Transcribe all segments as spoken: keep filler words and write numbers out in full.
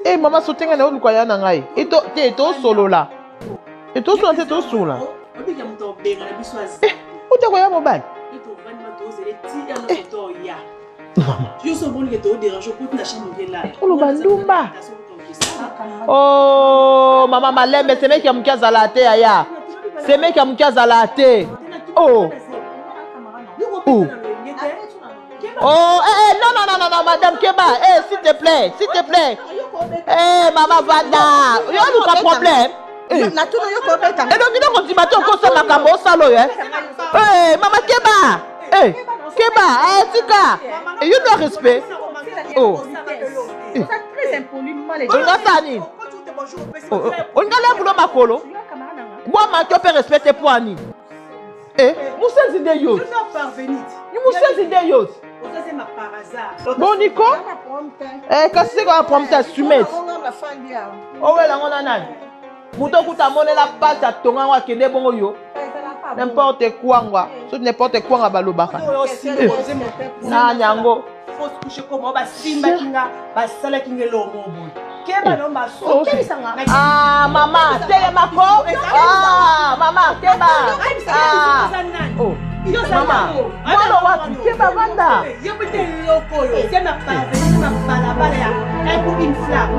Eh maman sotenga na oluka ya na ngai. Eto te to solo là. Eto so te to solo là. Eh, uta ko ya mobile. Oh maman malembe c'est mec qui a mkia zalate aya. C'est mec qui a mkia zalate. Oh. Oh. Oh, eh, non, non, non, non, non, madame Keba, eh, s'il te plaît, s'il te plaît. Eh, maman Vanda, il y a un problème. Eh, donc, il y a un petit matin, on peut faire un salon, hein. Eh, maman Keba, eh, Keba, eh, Tika, il y a un respect. Oh, c'est très impoli, on a tani. On a l'air de ma colo. Moi, ma peux respecter pour Annie. Eh, nous sommes des yos. Nous sommes des yos. Bon, Nico? Eh, qu'est-ce que tu as promis à soumettre? Oh, ouais, là, on a un. Mouton, tu as monné la patte à ton amour qui est bon yo. N'importe quoi, moi. Sur n'importe quoi, à Balobaka. Na, nyango. Faut se coucher comme on va simba kinga, va sala kinga lo mobo. Keba no maso. Ah, maman, télé mako. Ah, maman, Keba. Ah. Oh. Maman, moi no wa Keba Vanda. Yo bete loko yo. C'est ma parvenue, ma balabala ya. Un coup une flamme.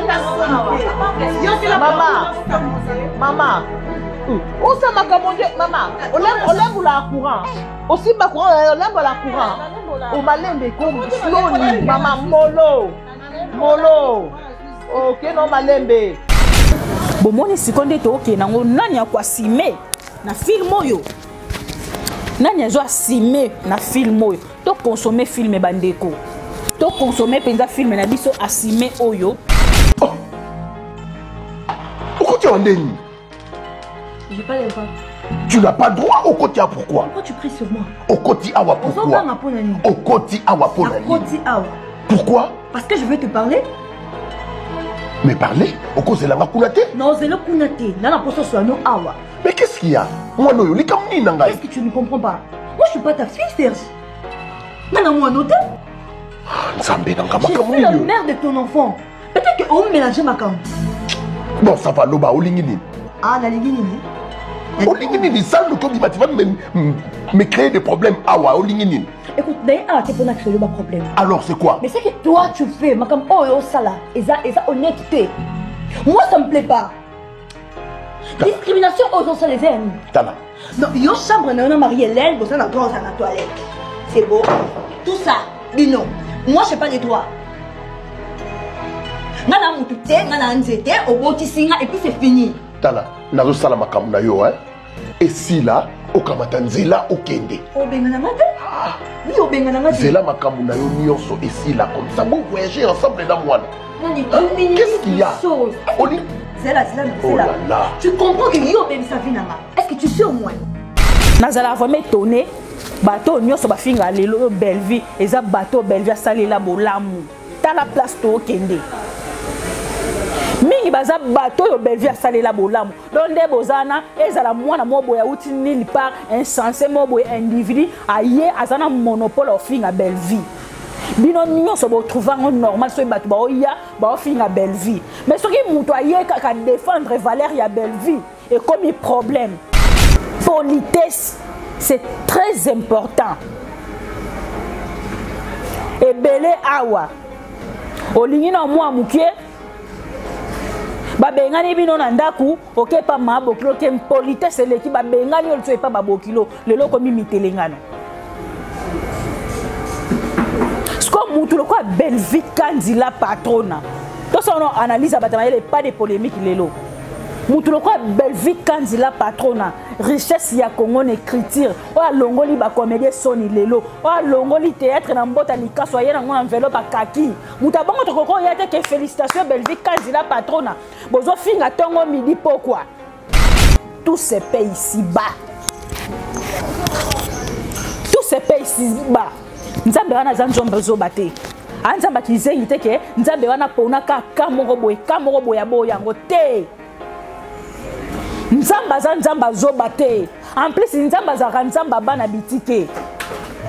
Yo c'est la maman. Maman. On s'en m'a commandé, maman. On lève, on lève la courant. Aussi ma courant, on lève la courant. On m'a l'aimé comme slowly, maman molo, molo. Ok, non m'a l'aimé. Bon, moi je suis content que ok, nango nani akwa simé na film yo. Nani azo simé na film yo. To consommer film bandeko. To consommer penza film na biso asimé oyo. Oh. Pourquoi tu en déni? J'ai pas les droits. Tu n'as pas droit au côté à pourquoi? Pourquoi tu cries sur moi? Au côté à pourquoi? Au côté à pourquoi? Parce que je veux te parler. Mais parler? Au côté c'est la makunate? Non, c'est le kunate. Là, la poste soit non awa. Mais qu'est-ce qu'il y a? Moi, non, les kamni nanga. Qu'est-ce que tu ne comprends pas? Moi, je suis pas ta fille, Serge. Non, non, moi, noté. Je suis la mère de ton enfant. Peut-être qu'on mélange ma cam. Bon, ça va, Loba, Olingini. Ah, la Lingini. Olingini, ça, le code, tu vas me créer des problèmes. Ah, ouais, Olingini. Écoute, d'ailleurs, tu peux pas créer le problème. Alors, c'est quoi? Mais c'est que toi, tu fais, ma cam, oh, oh, ça là, et ça, et ça, honnêteté. Moi, ça me plaît pas. Discrimination aux autres, les amis. Tala. Non, yo chambre, on a marié l'aile, vous avez la dans la toilette. C'est beau. Tout ça, dis non. Moi, je sais pas les droits. Nana mutute, nana nzete, obotisinga, et puis c'est fini. Tala, nazo salama kamuna yo, hein. Et si là, okamata nzela okende. Obengana mate? Oui, obengana mate. Zela makamuna yo nyonso et si là comme ça, vous voyagez ensemble là moi. Qu'est-ce qu'il y a? Oli. Zela, Zela, oh là là. Tu comprends que yo bébé sa vie nama. Est-ce que tu sais au moins? Nazala vraiment étonné. Bateau nyonso ba finga lelo belle vie, eza bateau belle vie asali la bolamu. Ta la place to okende. Mingi baza bateau yo belle vie asali la bolamu. Donde bozana ezala mwana mobo ya uti nil par insensé mobo individu aye azana monopole au finga belle vie. Bino nyonso bo trouver normal so bato ba oya ba finga belle vie. Mais ce qui muto aye ka défendre valeur ya belle vie et comme problème. Politesse, c'est très important. Et belé awa. Olingi na mwa mukie. Ba bengani bino na ndaku, oke pa mabokilo ke politesse leki ba bengani olso e pa babokilo, lelo ko mimitele ngano. Sko mutu lokwa belle vie kanzila patrona. To ça on analyse batama il pas de polémique lelo. Mutu lokwa belle vie kanzila patrona. Richesse ya Congo écriture o longoli ba comédie soni lelo o longoli théâtre na mbota likaso ya na enveloppe kaki muta bango to koko ya te que félicitations belle vie kanzila patrona bozo finga tongo midi pourquoi tout se paye ici bas tout se paye ici bas nzambe wana zanjombe zo baté anzamba kizengi te ke nzambe wana pona ka kamoko boye kamoko boya boya ngo te Nzamba za nzamba zo bate. En plus nzamba za nzamba bana bitike.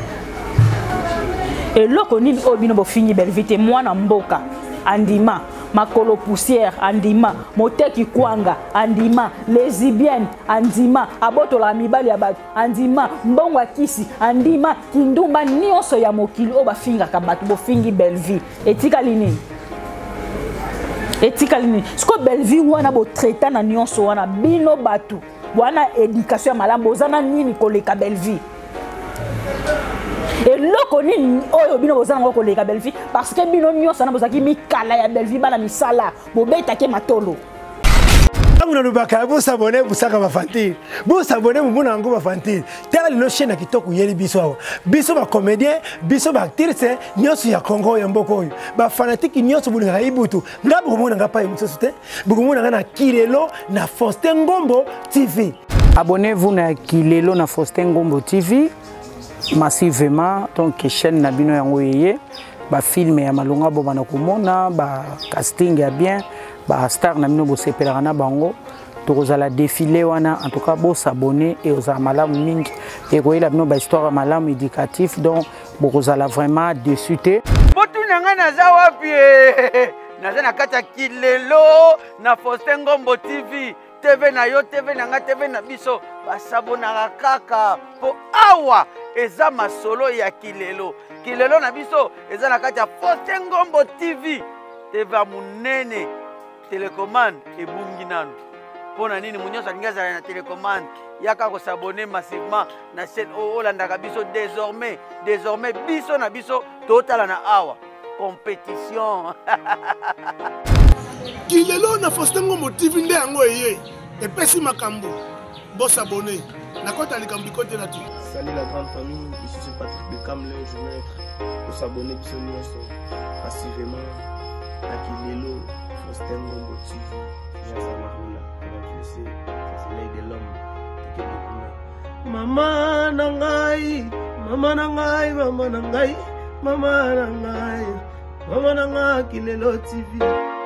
Et loko nini obino bo fini belle vite moi na mboka. Andima makolo poussière andima moteki kwanga andima lesbienne andima abotola mibali ya bato andima mbongo kisi andima kindumba nyonso ya mokili o bafingaka bato bofingi Belleville etika lini etika lini siko Belleville wana bo traiter na nyonso wana bino bato wana éducation ya malamu ozana nini koleka Belleville et loko nini oyo bino bozana ngo koleka Belleville parce que bino nyonso na bozaki mikala ya Belleville bana misala bobetake matolo. Amuna lubaka bo s'abonner busaka ba fantile bo s'abonner mumuna ngo ba fantile tala lino chaîne kitoko yeli biso awa biso ba comédien biso ba actrice nyonso ya Congo ya mboko oyo ba fanatique nyonso bulinga ibutu ngabo komona ngapa imusoso te bukomona ngana Kilelo na Faustin Ngombo T V. Abonnez-vous na Kilelo na Faustin Ngombo T V massivement donc chaîne na bino yango yeye ba film ya malonga bo bana komona ba casting ya bien ba star na bino bo sepelaka na bango tokozala défilé wana en tout cas bo s'abonner et aux malamu mingi et koyela bino ba histoire malamu éducatif donc bokozala vraiment dessus te botu nanga naza wapi naza na kata Kilelo na Faustin Ngombo T V T V na yo T V nanga T V na biso basabonaka kaka po awa eza masolo ya Kilelo Kilelo na biso eza na kati ya Faustin Ngombo T V T V munene télécommande ebungi nanu pona nini munyosa ngazala na télécommande yaka ko s'abonner massivement na chaîne olandaka biso désormais désormais biso na biso totala na awa compétition. Kilelo na Faustin Ngombo T V nde yango eye epesi makambo bo s'abonner na kota likambi kote na tu. Salut la grande famille, ici c'est Patrick Beckham, le jeune maître. Pour s'abonner biso nyonso passivement à Kilelo Faustin Ngombo T V. Jean Samarula, comme tu le sais, c'est l'œil de l'homme. Maman nangai, maman nangai, maman nangai, maman nangai, maman nangai Kilelo T V.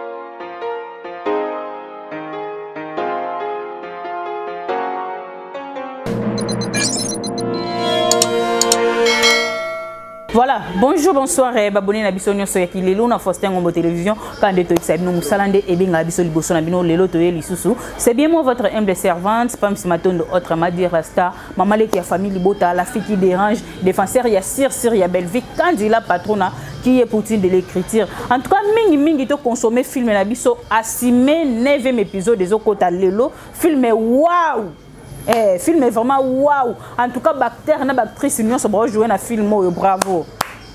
Voilà, bonjour, bonsoir, et abonnez à Bissonio sur Kilelo na Faustin Ngombo Télévision. Quand de toi nous musalande et bien à Bissoli Bosso na bino lelo toye lisusu. C'est bien moi votre humble servante, Pam Simaton de autre Madi Rasta, maman qui a famille Bota, la fille qui dérange, défenseur il y a Sir Sir il y a Belleville, candidat patrona qui est poutine de l'écriture. En tout cas, mingi mingi to consommer film na biso assimé neuvième épisode des Okota lelo, film waouh. Eh, film est vraiment waouh. En tout cas, acteur na actrice union se bra jouer na film bravo.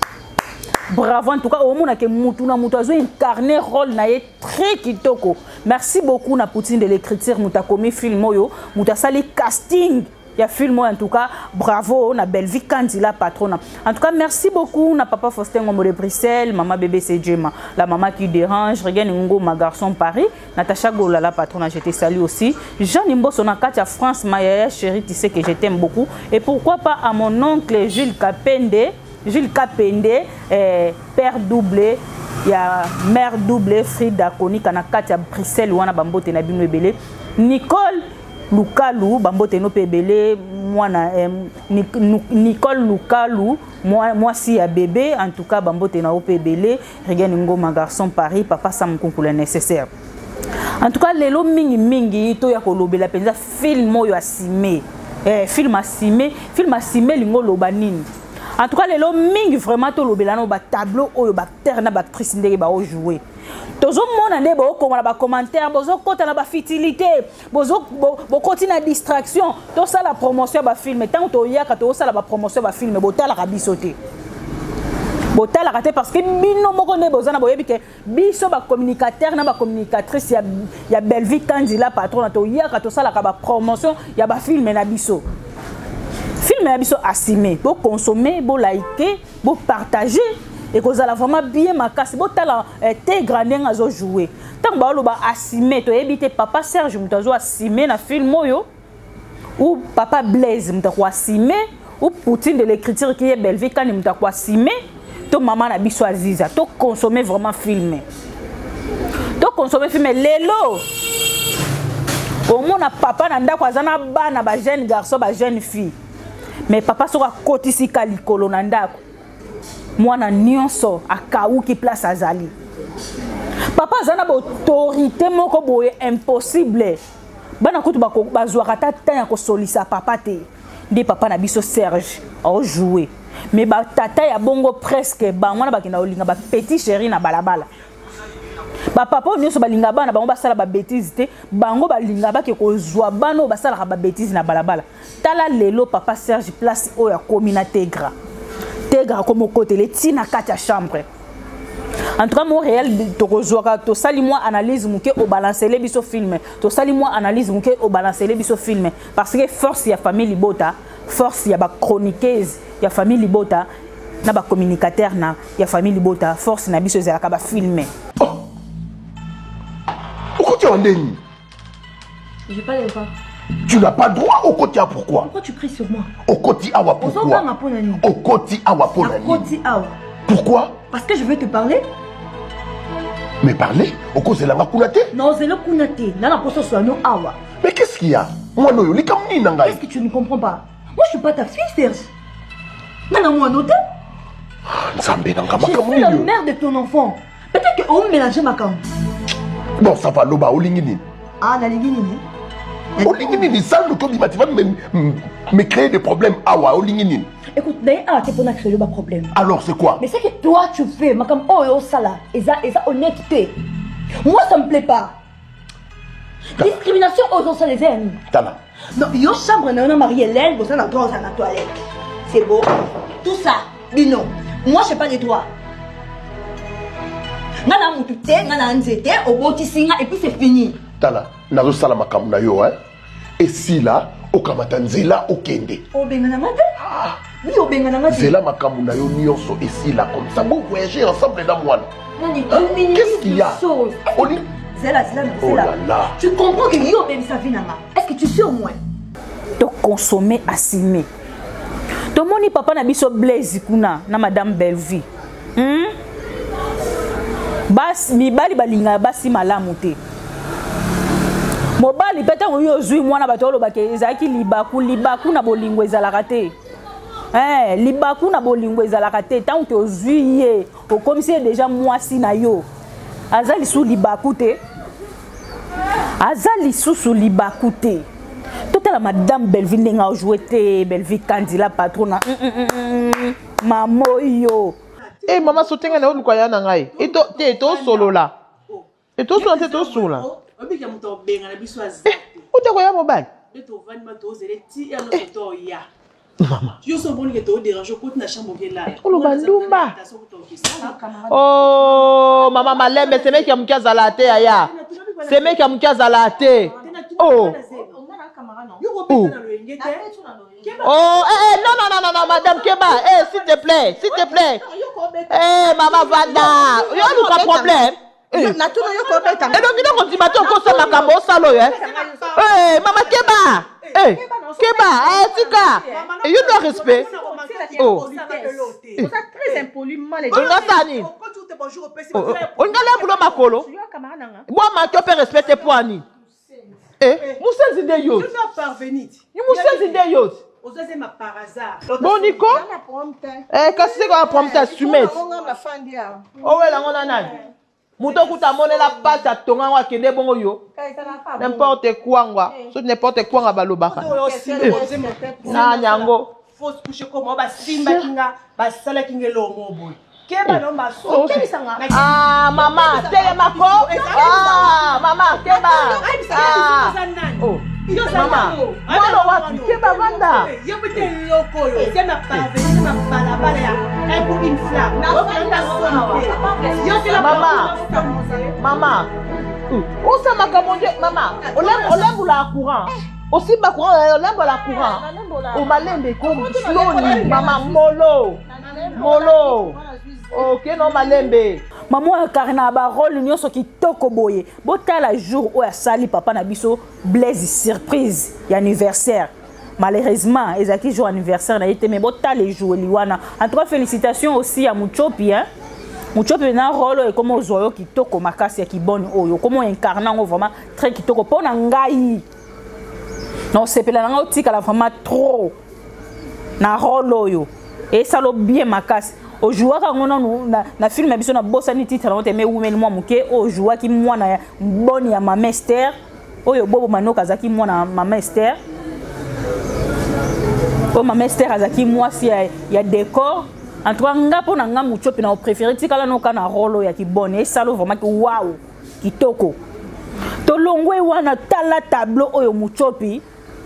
Bravo en tout cas au monde que mutu na mutu azo incarner rôle na ye très kitoko. Merci beaucoup na poutine de l'écriture muta komi film yo, muta sali casting. Il y a film en tout cas bravo na Belleville candidat patrona. En tout cas merci beaucoup na papa Faustin Ngombo de Bruxelles, maman bébé c'est Djema, la maman qui dérange, regarde Ngo ma garçon Paris, Natacha Gola la patrona, je te salue aussi. Jean Nimbo son Katia France Maya chérie, tu sais que je t'aime beaucoup et pourquoi pas à mon oncle Jules Kapende, Jules Kapende eh, père doublé. Il y a mère doublé Frida Koni kana Katia Bruxelles wana bambote na bino ebele. Nicole Lukalu, Bambote no pebele, moi na Nicole Lukalu, moi moi si à bébé, en tout cas Bambote na opebele, regarde ngo ma garçon Paris, papa Sam Konkula nécessaire. En tout cas lelo mingi mingi to ya kolobela penza film yo assimé. Eh film assimé, film assimé lingo loba nini. En tout cas lelo mingi vraiment to lobela no ba tableau oyo ba acteur na ba actrice ndenge ba o jouer. Tozo mona ne bo ko ba commentaire bozo kota na ba futilité bozo bo continue na distraction to ça la promotion ba film tant to yaka to ça la ba promotion ba film bo tala ka bisoté bo tala ka te parce que bino moko ne boza na boyebi ke biso ba communicateur na ba communicatrice ya ya Belleville candidat patron to yaka to ça la ka ba promotion ya ba film na biso film na biso assumé bo consommer bo liker bo partager et que vous allez vraiment bien ma casse bon talent t'es grandin à jouer tant que vous allez assumer to éviter papa Serge mutazo assumer na film moyo ou papa Blaise mutazo assumer ou Poutine de l'écriture qui est Belleville quand mutazo assumer to maman na biso aziza to consommer vraiment film to consommer film lelo au moins na papa na ndako azana bana ba jeune garçon ba jeune fille mais papa soka kotisi kalikolo na ndako mwana nyonso akauki place azali papa azana ba autorité moko boye impossible bana kutu ba bazwaka ta tanya ko solisa papa te ndi papa na biso Serge au jouer mais ba tata ya bongo presque ba mwana ba kina olinga ba petit chéri na balabala ba papa nyonso balinga bana bango basala ba bêtise te bango balinga ba ke ko zwa bano basala ba bêtise na balabala tala lelo papa Serge place o ya komina tegra tegra comme côté le tina kati ya chambre. En tout cas, mon réel, to sali moi analyse mouké au balancer les biso film. To sali moi analyse mouké au balancer les biso film. Parce que force y a famille libota, force y a ba chroniqueuse, y a famille libota, na ba communicateur na, y a famille libota, force na biso zela ka ba filmer. Oh. Pourquoi tu en déni? Je pas les droits. Tu n'as pas droit au côté à pourquoi? Pourquoi tu cries sur moi? Au côté à pourquoi? Au côté à pourquoi? Parce que je veux te parler. Mais parler? Au cause de la makunate? Non, c'est le kunate. Nana poso soit no awa. Mais qu'est-ce qu'il y a? Moi no li kam ni nanga. Qu'est-ce que tu ne comprends pas? Moi je suis pas ta fille, Serge. Nana moi noté. Nzambe nanga Je suis la mère de ton enfant. Peut-être que on mélange ma cam. Bon, ça va loba olingini. Ah, na lingini. Olingini ça le comme tu vas me créer des problèmes awa olingini. Écoute, d'ailleurs, tu peux créer le problème. Alors c'est quoi? Mais c'est que toi tu fais, ma comme oh yo sala, et ça et ça honnêteté. Moi ça me plaît pas. Discrimination aux autres les aime. Tala. Non, yo chambre na marié l'aile, vous en a dans la toilette. C'est beau. Tout ça, dis non. Moi je sais pas de toi. Nana mutute, nana nzete, au botisinga et puis c'est fini. Tala, nazo sala makamu na yo hein. Et si là, au kamatanzela au kende. Au bengana mate. Ah. Oui, au bengana mate. Zela makamu na yo nyonso et si là comme ça, vous voyagez ensemble dans moi. Qu'est-ce qu'il y a? Oli. Zela, Zela, oh là là. Tu comprends que yo ben sa vie nana. Est-ce que tu sais au moins? De consommer assimé. To moni papa na biso Blaise kuna na madame Bellevue. Hmm? Bas mi bali balinga basi malamu te. Mobali peta oyo zui mwana bato lo bake ezaki libaku libaku na bolingo ezalaka te. Eh libaku na bolingo ezalaka te tant que ozui ye o comme si déjà mwasi na yo. Azali sou libaku te. Azali sou sou libaku te. Toute la madame Bellevue ndenga joué te Bellevue Kandila patrona. Mamo yo. Eh maman sotenga na olukwaya na ngai. Eto te to solo la. Eto solo te to solo la. Obika muto benga na biso azate. Uta kwa ya mobile. Beto vani ma to zele ti ya no to ya. Mama. Tu so boni que to dérange ko na chambre ke la. Olo bandumba. Oh mama malembe c'est mec qui amkia zalate aya. C'est mec qui amkia zalate. Oh. Oh. Oh, eh, non, non, non, non, non, madame Keba, eh, s'il te plaît, s'il te plaît. Eh, maman Vanda, il y a un problème. Eh, donc, il on dit, maintenant, on ça ma camo, salo, hein. Eh, maman Keba, eh, Keba, eh, Tika, et il y a respect. Oh, c'est très impoliment, les on a ça, ni. On a l'air pour le macolo. Moi, ma tu peux respecter pour Annie. Eh, Moussa Zide Yot. Je vais parvenir. Moussa Zide Yot. Osez ma par hasard. Bon, Nico. Eh, qu'est-ce que c'est qu'on a prompté à Sumet? Oh, ouais, là, on a un. Mouton, quand t'as monné la patte à ton an, qui est bon, yo. N'importe quoi, quoi. Sauf n'importe quoi, on va balobaka. Na, nyango. Faut se coucher comme on va simba kinga, va sala kinga lo mobo. Keba no maso. Ah, maman, télé mako. Ah, maman, Keba. Ah. Oh. Maman, moi wapi Keba Vanda. Yo bete loko yo. C'est ma parvenue, ma balabala ya. Un pour une flamme. Yo c'est la maman. Maman. On s'est macamonde, maman. On l'aime, on l'aime la courant. Aussi ma courant, on l'aime la courant. On m'a l'aime comme slowly, maman molo. Molo. Ok, non, malembe. Maman karina ba rôle nyonso kitoko boye. Botala jour où a sali papa na biso Blaise surprise y anniversaire. Malheureusement, ezaki jour anniversaire na été mais botala jour liwana. En tout cas félicitations aussi à Muchopi hein. Muchopi na rôle et comment ozoyo kitoko makasi ya kiboni oyo. Comment incarner vraiment très kitoko pona ngai. Non, c'est pela nga otika la vraiment trop. Na rôle oyo. Et ça lo bien makasi. au joueur na na film biso na bosani titre na teme women moi muke au joueur qui moi na bonne ya Maman Esther oyo bobo manoka zaki moi na Maman Esther o Maman Esther azaki moi si ya décor en tout cas nga pona nga muchopi na préféré tikala no kana rolo ya ki bonne et salo vraiment ki wow kitoko to longwe wana tala tableau oyo muchopi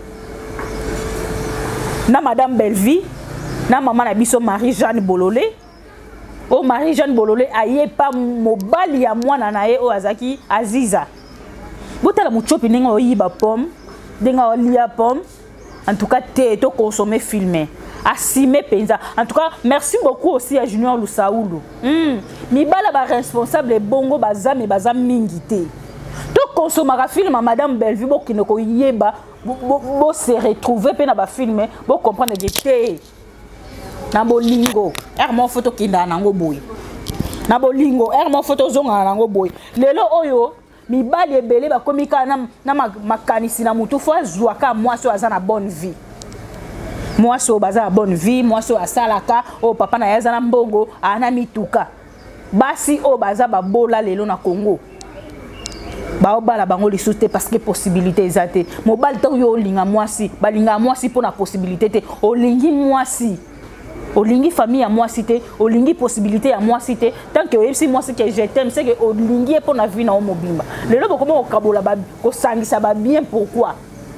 na Madame Bellevie na maman na biso Marie-Jeanne Bololé o Marie-Jeanne Bololé aye pa mobali ya mwana na ye o azaki Aziza botala muchopi ninga oyiba pomme denga olia pomme en tout cas te to consommer filmer assumer penza en tout cas merci beaucoup aussi à Junior Lusaoulou mm. mibala ba responsable bongo bazami bazam mingité to consommer film à Madame Bellevue bo kinoko yeba bo, bo, bo se retrouver pe na ba filmer bo comprendre que te na bolingo er mo photo kinda nango boy na bolingo er mo photo zonga nango boy lelo oyo mibali ebele ba komika na na makanisi na mutu fo azwaka mwasi aza na bonne vie mwasi baza na bonne vie mwasi asalaka o papa na yaza na mbongo ana mituka basi o baza babola lelo na Congo ba obala bango lisute parce que possibilité ezate mobali to yo linga mwasi balinga mwasi pona possibilité te olingi mwasi olingi famille à moi cité olingi possibilité à moi cité tant que si moi c'est que je t'aime c'est que olingi pour na vie na mobimba lelo comment o kabola ba ko sangisa ba bien pourquoi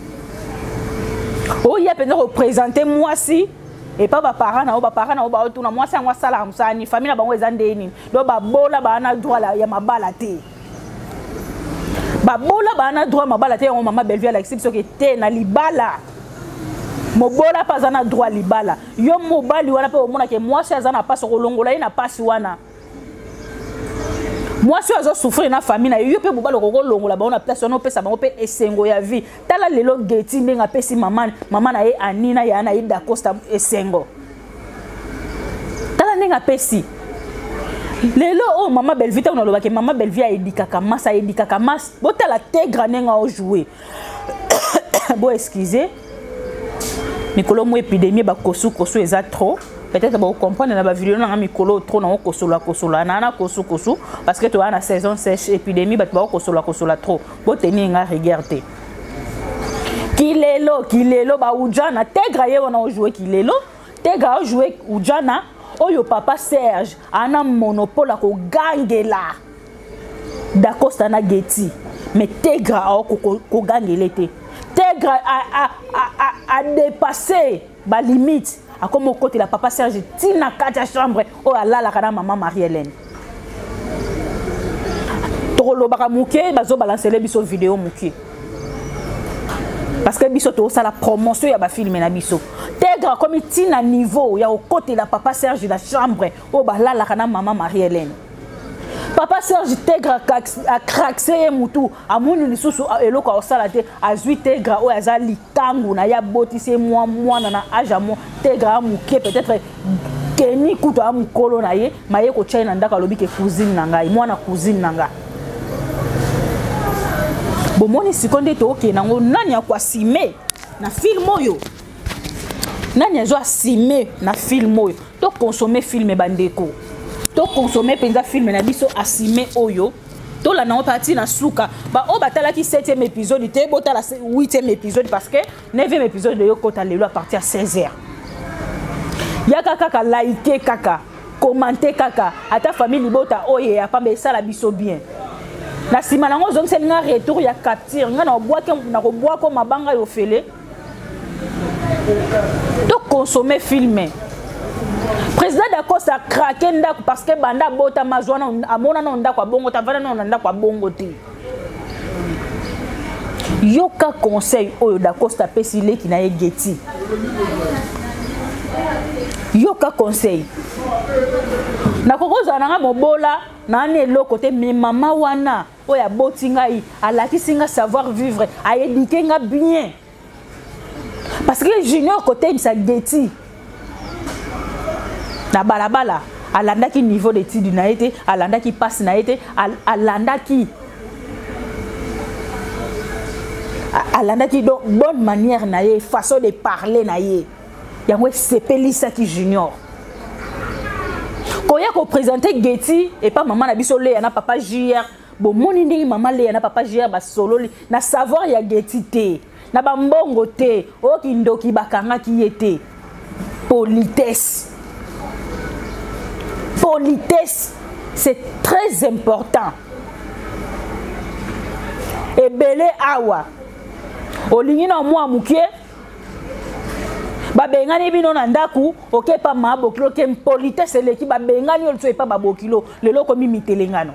oh il y a peut représenter moi si et pas ba parents na ba parents na ba tuna moi c'est moi sala musani famille na bango ezande nini do ba bola ba na droit la ya mabala te ba bola ba na droit mabala te on Maman Bellevue la exception que te na libala mobola pas na droit libala yo mobali wana pe omona ke moi si azana pas kolongola ina passe wana moi si azo souffrir na famille na yo pe mobali kolongola ba on a place on pe sa ba on pe esengo ya vie tala lelo geti ndenga pesi maman maman na ye anina ya na ida costa esengo tala ndenga pesi lelo oh Maman Bellevue ta on loba ke Maman Bellevue a edikaka masa edikaka mas botala te granenga o jouer bon excusez mikolo mo épidémie ba kosu kosu eza trop peut-être ba comprendre na ba vidéo na mikolo trop na kosola kosola na na kosu kosu parce que tu as na saison sèche épidémie ba ba kosola kosola trop bo tenir nga regarder kilelo kilelo ba ujana tegra ye wana jouer kilelo tegra jouer ujana oyo papa Serge ana monopole ko gangela d'Acosta na Getty mais tegra ko ko gangela te Tegra a, a, a, a dépassé ma limite. A comme au côté la papa Serge tina katia chambre oh là la kana maman Marie-Hélène. Tolo baka muke bazo balancer les biso vidéo muke. Parce que biso to ça la promotion ya ba film na biso. Tegra comme tina niveau ya au côté la papa Serge la chambre oh ba là la kana maman Marie-Hélène. Papa Serge Tegra a craqué mutu amuni lisusu eloko osalate azui Tegra o azali tangu na ya botise moi moi na aja mo Tegra muke peut-être keni kuto amukolo na ye maye ko China ndaka lobi ke cousine na ngai mwana cousine na nga bomoni sikonde to ke nango nani akwa sime na film oyo nani azo asime na film oyo to consommer film bandeko to consommer penza film na biso asime oyo to la na parti na suka ba o batala ki septième épisode te botala huitième épisode parce que neuvième épisode de yo kota lelo à partir à seize heures yaka kaka like kaka commenter kaka ata famille bota oye ya pambe sala biso bien na sima nango zong se nga retour ya capture nga na bois na ko bois ko mabanga yo fele to consommer film. Président d'Acosta a craqué parce que banda bota mazwana amona no ndako bongo tavana no ndako bongo te. Yoka conseil oyo d'Acosta pesile ki na ye Getty. Yoka conseil. Na kokoza na mobola na ne lo côté mais mama wana oya botinga yi alaki singa savoir vivre a éduquer nga bien. Parce que junior côté il sa Getty. Na balabala alanda ki niveau d'étude na été alanda ki passe na été alanda ki alanda ki donc bonne manière na ye façon de parler na ye yango sepeli ça qui junior boya ko présenter Getty et pas maman na biso le na papa J R bon moni ndingi maman le na papa J R ba solo na savoir ya Getty te na ba mbongo te o kindoki bakanga ki était politesse. Politesse, c'est très important. Et belé awa. Olingi na mwa mukie. Ba bengani bino na ndaku, oke pa mabokilo ke politesse leki ba bengani olso e pa babokilo, lelo komi mitelengano.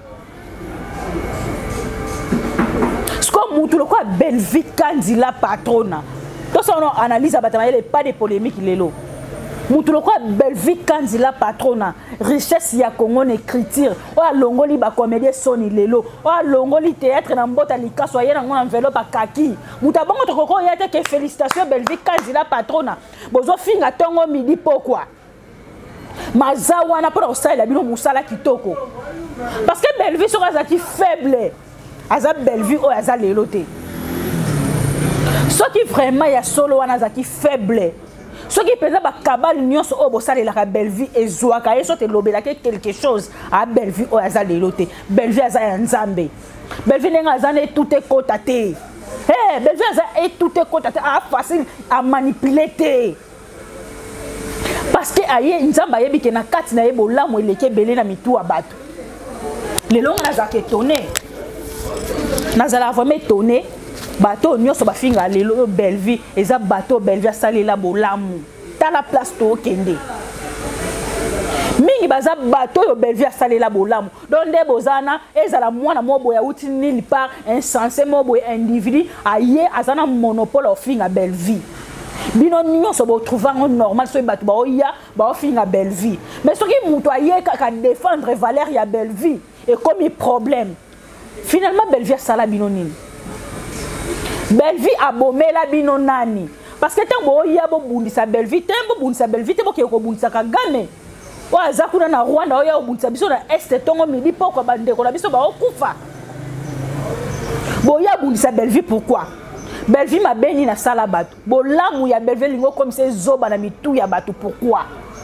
Sko mutu lo kwa belle vie kandila patrona. To ça on analyse abatama il pas de polémique lelo. Mutu lo kwa belle vie kandila patrona, richesse ya Congo écriture. O longoli ba comédie soni lelo. O longoli théâtre na mbota likaso ya na ngona enveloppe kaki. Muta bango to koko ya te ke félicitations belle vie kandila patrona. Bozo finga tongo midi pourquoi? Mazawa na pour ça il a bino musala kitoko. Parce que belle vie sera zaki faible. Aza belle vie o aza lelo te. Ce qui vraiment ya solo wana zaki faible. Ce qui peut ba kabal nyonso o bosale la belle vie et zoaka et sote lobela quelque chose à belle vie o aza lelo te. Belle vie aza nzambe. Belle vie nga aza ne tout est kotate. Eh belle vie aza et tout est kotate ah facile à manipuler te. Parce que aye nzamba yebi ke na kati na yebo lamu eleke belé na mitu abatu. Lelo nga za étonné. Nazala vraiment étonné. Bateau nyonso ba finga lelo belle vie eza bateau belle vie sali la bolamu. Ta la place to kende. Mingi baza bateau yo belle vie sali la bolamu. Donde bozana ezala mwana mobo ya uti nil part insensé mobo individu aye azana monopole o finga belle vie. Bino nyonso bo trouver normal so bateau ba oya ba finga belle vie. Mais ce qui muto aye ka défendre valeur ya belle vie et comme il problème. Finalement belle vie sala bino nini. Belle vie abomé la bino nani. Parce que tant bo ya bo bundisa belle vie, tant bo bundisa belle vie, te bo ke ko bundisa Kagame. Wa zakuna na Rwanda o ya bundisa biso na est tongo midi poko bande ko na biso ba okufa. Bo ya bundisa belle vie pourquoi? Belle vie ma beni na sala batu. Bo lamu ya belle vie lingo comme c'est zoba na mitu ya batu pourquoi?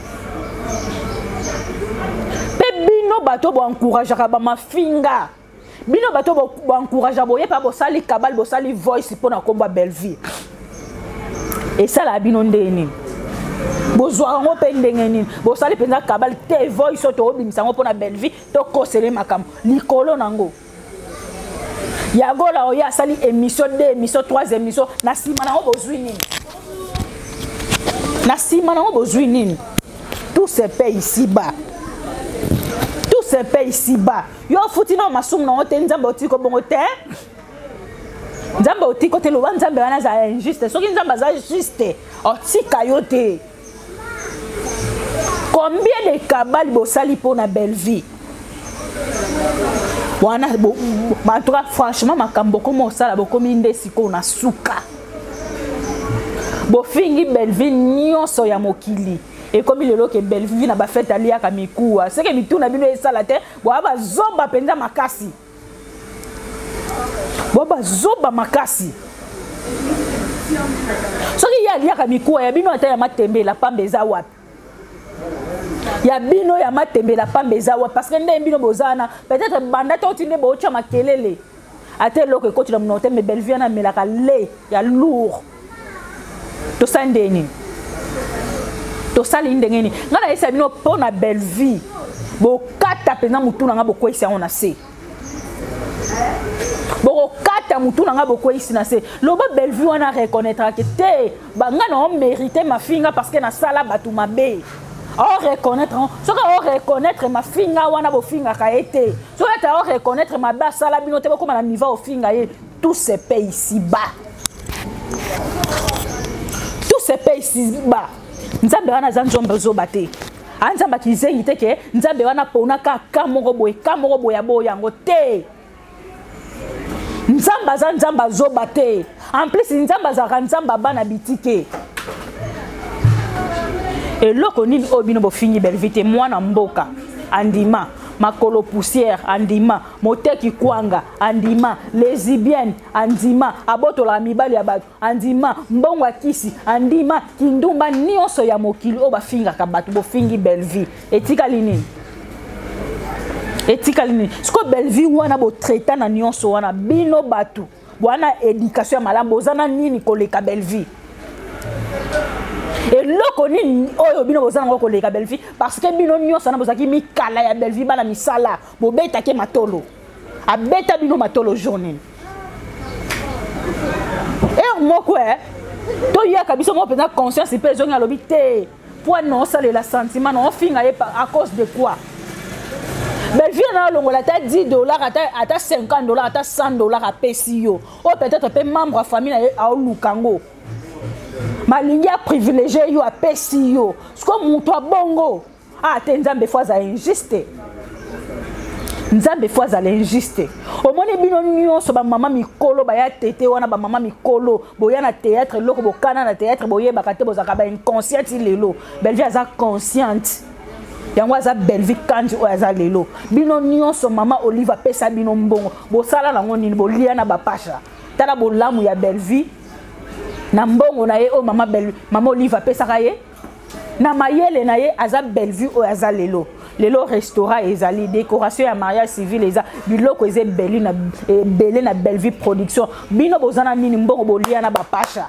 Pe bino bato bo encourager ka ba mafinga. Bino bato bo encourage boye pa bo sali kabal bo sali voice pour na komba belle vie. Et ça la bino ndeni. Bo zwa ngo pe ndengeni. Bo sali penza kabal te voice to obimisa ngo pour na belle vie to kosele makam. Likolo nango. Ya gola oya sali émission deux émission trois émission na sima na ngo bozwi nini. Na sima na ngo bozwi nini. Tout se paie ici bas. Se paye ici bas. Yo fouti no masum na hotel nzambe otiko bongo te. Nzambe otiko te lo nzambe wana za injuste. Soki nzambe za juste. Otika yo te. Combien de kabali bo sali pour na belle vie? Wana bo en tout cas franchement makambo komo sala bo komi ndesi ko na suka. Bo fingi belle vie nyonso ya mokili. Et comme il est là que belle vie na ba fête ali ya kamikuwa c'est que mitu na bino esala te bo ba zoba penza makasi bo ba zoba makasi so ki ya ali ya kamikuwa ya bino ata ya matembe la pambeza wapi ya bino ya matembe la pambeza wapi parce que ndé bino bozana peut-être banda to tinde bo cha makelele ate loko ko tuna mnote me belle vie na melaka le ya lourd to sandeni to sali ndengeni ngana esa bino pona belle vie bo kata pena mutu na ngabo ko esa on a se bo kata mutu na ngabo ko esa na se lo ba belle vie wana reconnaître que te ba ngana on mériter ma finga parce que na sala batu mabe on reconnaître so ka on reconnaître ma finga wana bo finga ka été so ka on reconnaître ma ba sala bino te ko na niveau au finga ye tout se paye ici bas tout se paye ici bas. Nzambe wana za nzombe zoba te. Anzamba kizengi te ke nzambe wana pona ka ka moko boye ka moko boya boya yango te. Nzamba za nzamba zoba te. En plus nzamba za nzamba bana bitike. Et loko nini obino bo fini belle vite mwana mboka andima makolo poussière andima moteki kwanga andima lesbienne andima aboto la mibali ya bato andima mbongo kisi andima kindumba nyonso ya mokili o bafinga ka bato bo fingi belle vie etika lini etikali nini siko Belleville wana bo traiter na nyonso wana bino batu wana éducation malamu bozana nini koleka Belleville et loko nini oyo bino bozana ngoko koleka Belleville parce que bino nyonso na bozaki mikala ya Belleville bana misala bo beta ke matolo abeta bino matolo journée et moko eh to yaka biso mo pena conscience pe zonga lobi te pour non ça le sentiment non finga à cause de quoi Belleville na longola ta dix dollars ata cinquante dollars ata cent dollars à pesio ou peut-être pe membre de famille a lukango malingi a privilégié yo a pesio ce que mon toi bongo ah te nzambe fois za injuste nzambe fois za injuste au moni bino nyonso ba mama mikolo ba ya tete wana ba mama mikolo boya na théâtre loko bokana na théâtre boye bakate bozaka ba inconsciente lelo Belleville aza consciente yango aza Belleville kanji o aza lelo bino nyonso mama Olive pesa bino mbongo bosala nango nini bolia na bapasha tala bolamu ya Belleville na mbongo na ye o mama Belleville mama Olive pesa ka ye na mayele na ye aza Belleville o aza lelo lelo restaurant ezali décoration ya mariage civil eza biloko eze beli na belé na Belleville production bino bozana nini mbongo bolia na bapasha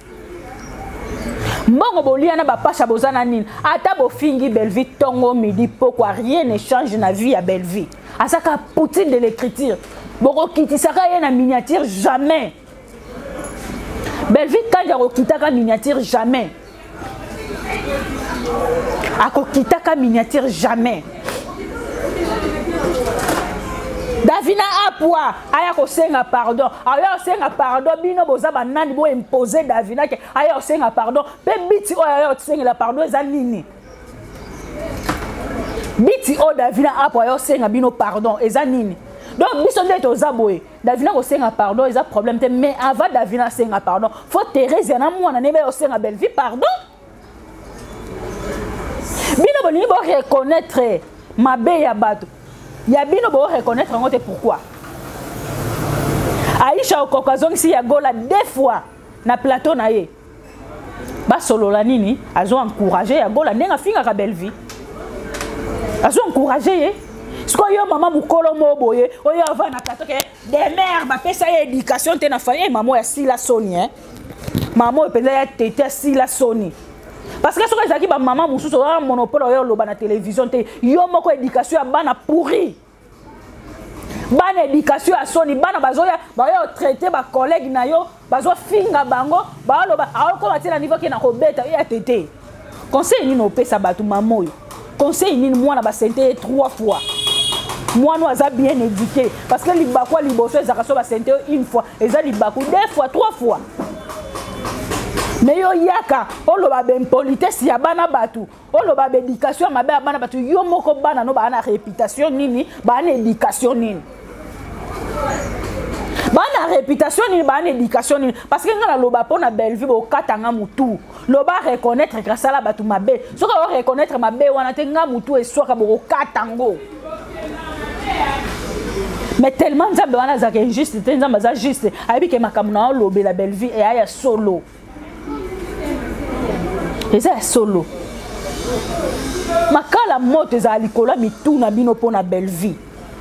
mbongo bolia na bapasha bozana nini ata bofingi Belleville tongo midi pourquoi rien ne change na vie ya Belleville asaka poutine de l'écriture boko kitisaka ye na miniature jamais Belleville kanja ko kitaka miniature jamais ako kitaka miniature jamais Davina apwa aya ko senga pardon aya senga pardon bino boza banani bo imposer Davina ke aya senga pardon pe biti o aya senga la pardon eza nini biti o Davina apwa aya senga bino pardon eza nini donc biso nde toza boye Davina ko senga pardon eza problème te mais avant Davina senga pardon faut Thérèse na mwana ne be o senga Belleville pardon bino boni bo reconnaître mabe ya bato ya bino bo reconnaître ngote pourquoi Aïcha okokazong si ya gola deux fois na plateau na ye ba solo la nini azo encourager ya gola ndenga finga ka Belleville azo encourager ye sko yo mama mukolo mo boye oyo ava na plateau ke des mères ba pesa ya éducation te na famille maman ya Sila Soni hein maman pesa ya tete Sila Soni parce que ce que j'ai dit, maman mususu a monopole oyo loba na télévision te yo moko éducation ya bana pourri bana éducation ya soni bana bazoya bayo traiter ba collègue na yo bazo finga bango ba loba a ko matina niveau ke na ko beta ya tete conseil ni no pesa batu maman yo conseil ni mwana ba sente trois fois mwana aza bien éduqué parce que libakwa liboso ezaka ba sente une fois eza libaku deux fois trois fois mais yo yaka oloba ben politesse ya bana batu oloba ben éducation mabe ya bana batu yo moko bana no bana réputation nini bana éducation nini bana réputation nini bana éducation nini parce que ngala loba pona Belleville bo katanga mutu loba reconnaître grâce à la batu mabe soka o reconnaître mabe wana te nga mutu esoka bo katango mais tellement nzambe wana za injuste te nzambe za juste ayebi ke makambo na lobe la Belleville e aya solo eza solo makala moto eza likola mituna bino pona Belleville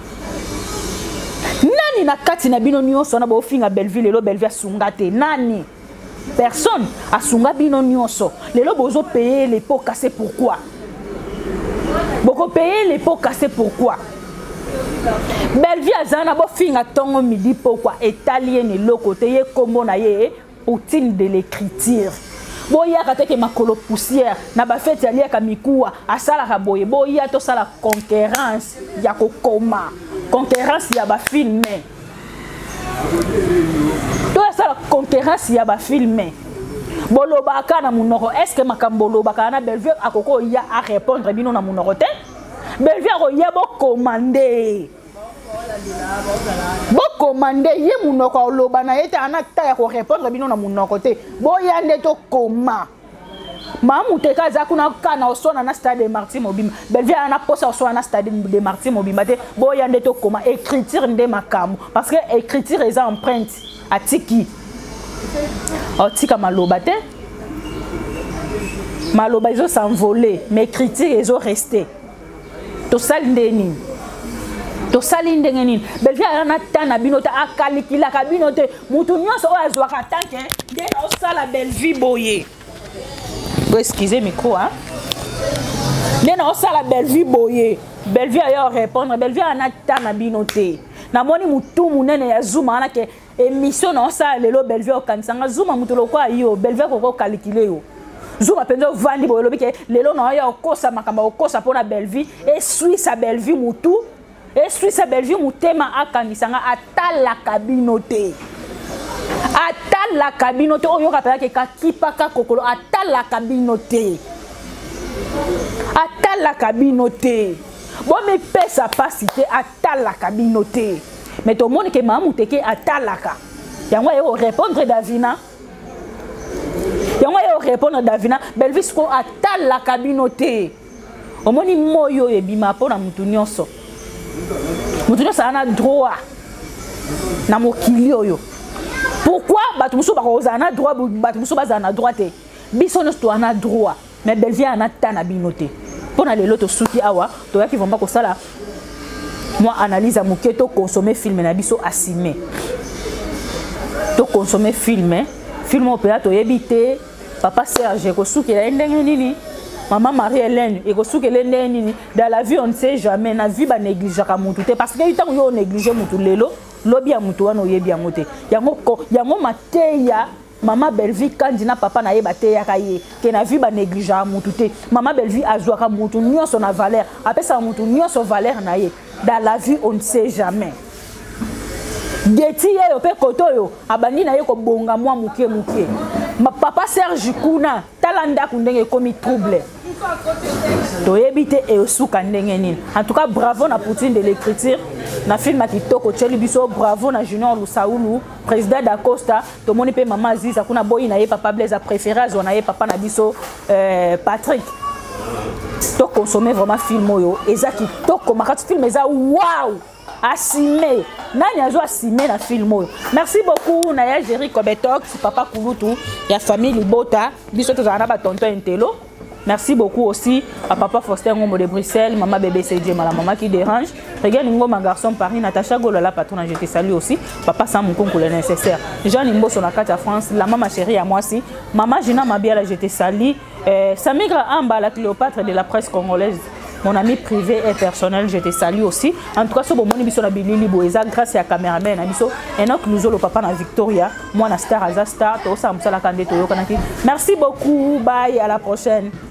nani na kati na bino nyonso na bofinga Belleville lelo Belleville asunga te nani personne asunga bino nyonso lelo bozo payer les pots cassés pourquoi boko payer les pots cassés pourquoi Belleville azana bofinga tongo midi pourquoi italien loko te ye kombo na ye poutine de l'écriture boya kateke makolo poussière na ba fête ya liaka mikuwa asala ka boye boya to sala concurrence ya kokoma concurrence ya ba filmer to sala concurrence ya ba filmer boloba kana munoko est-ce que makambo loba kana Belleville akoko ya a répondre bino na munoko te Belleville ko ya bo commander bo commander ye munoko loba na yete anata ya ko répondre bino na munoko te boya nde to koma mamu te kaza kuna kana osona na stade de Martyr Mobimba Belleville ana posa osona na stade de Martyr Mobimba te boya nde to koma écriture nde makamu parce que écriture est empreinte atiki otika maloba te maloba izo s'envoler mais écriture izo rester to sal ndeni to sali ndenge nini Bellevue ana tana bino te akalikila ka bino te mutu nyonso oyo azwaka tanke nde na osala Bellevue boye go excusez micro hein nde na osala Bellevue boye Bellevue ayo répondre Bellevue ana tana bino te namoni mutu munene ya Zuma ana ke émission na osala lelo Bellevue okanisanga Zuma mutu lokwa yo Bellevue koko kalikile yo Zuma penzo vandi boye lobi ke lelo na yo okosa makamba okosa pona Bellevue et Suisse a Bellevue mutu et Suisse a Bellevue mutema akanisanga atala kabino te atala kabino te oyo kapela ke kakipa ka kokolo atala kabino te atala kabino te bon me pesa pasité atala kabino te mais to moni ke mamu teke atalaka yango yo répondre Davina yango yo répondre Davina Bellevue ko atala kabino te omoni moyo ebima pona mutu nyonso mutu nyonso ana droit na mokili oyo pourquoi batu musu bakoza na droit batu musu baza na droit te biso nyonso ana droit mais Bellevue ana tana bino te pona lelo to suki awa to yaki vomba ko sala moi analyse à moketo consommer film na biso assumé to consommer film film au père to yebité papa Serge ko suki la ndenge nini maman Marie-Hélène et ko suki la ndenge nini dans la vie on ne sait jamais na vie ba négliger ka mutu te parce que il tant yo négliger mutu lelo lobi ya mutu wana oyebi yango te yango ko yango mateya Maman Bellevue kandi na papa na yeba te yakaye ke na vie ba négliger mutu te maman Bellevue azwaka mutu nyonso na valeur apesa mutu nyonso valeur na ye dans la vie on ne sait jamais Geti yo pe koto yo abandi na ye ko bonga mwa muke muke ma papa Serge kuna talanda kundenge komi trouble to yebite e osuka ndenge nini en tout cas bravo na Poutine de l'écriture na film kitoko cheli biso bravo na Junior Lusaulu président d'Acosta to moni pe maman Aziza kuna boyi na ye papa Blaise a préféré azona ye papa na biso euh, Patrick to consommer vraiment film yo eza kitoko makati film eza wow assumé nani azo assumé na film oyo merci beaucoup na ya Jerry Kobetox papa Kulutu ya famille Libota biso to zana ba tonton Intelo merci beaucoup aussi à papa Faustin Ngombo de Bruxelles maman bébé C J la maman qui dérange regarde Ngoma garçon Paris Natacha Golola patronne je te salue aussi papa Sam Konko le nécessaire Jean Nimbo son à France la maman chérie à moi aussi maman Gina Mabiala je te salue euh, Samigra Amba la Cléopâtre de la presse congolaise mon ami privé et personnel, je te salue aussi. En tout cas, ce bon mon émission na Bilili Boeza grâce à caméraman na biso Enoch Luzolo papa na Victoria, moi na Star Aza Star, to sa msala kande to yokanaki. Merci beaucoup, bye à la prochaine.